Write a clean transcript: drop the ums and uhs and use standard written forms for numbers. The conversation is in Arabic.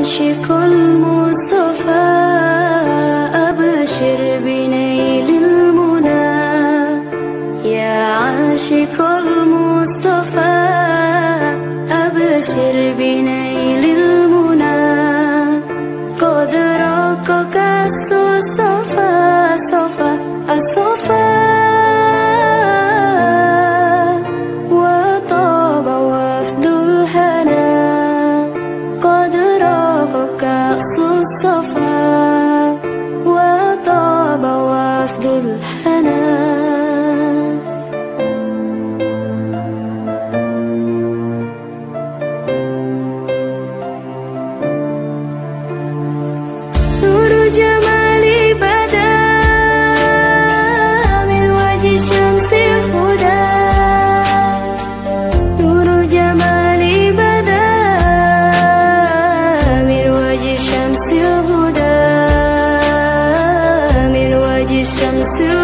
عاشق المصطفى أبشر بنيل المنى يا عاشق المصطفى أبشر بنيل المنى قد رقك الصفا صفا الصفا وطاب وفد الهنا قد رقك الصفا وطاب وفد الهنا نور جمالي بدا من وجه شمس الهدى نور جمالي بدا من وجه شمس الهدى من وجه شمس الهدى